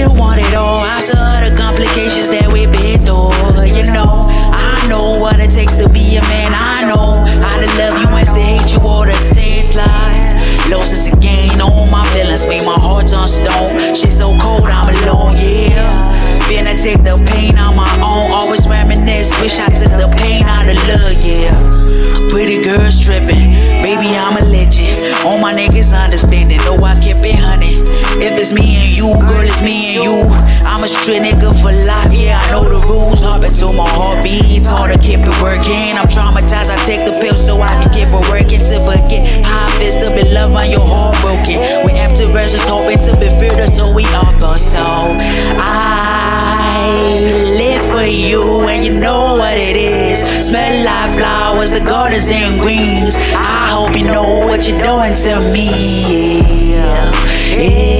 still want it all after all the complications that we've been through. You know, I know what it takes to be a man. I know how to love you and still hate you all the same slide. Losses again on my feelings made my heart turn stone. Shit so cold, I'm alone, yeah. Finna take the pain on my own. Always reminisce, wish I took the pain out of love, yeah. Pretty girls tripping, baby, I'm a legend. All my niggas understanding, know I kept it honey. If it's me and you, girl, it's me and you. I'm a straight nigga for life, yeah, I know the rules. Hopping to my heartbeat, it's hard to keep it working. I'm traumatized, I take the pill so I can keep it working. To forget how it feels to be loved when your heart broken. We empty verses hoping to be filled, so we all go. So I live for you and you know what it is. Smell like flowers, the gardens and greens. I hope you know what you're doing to me, yeah.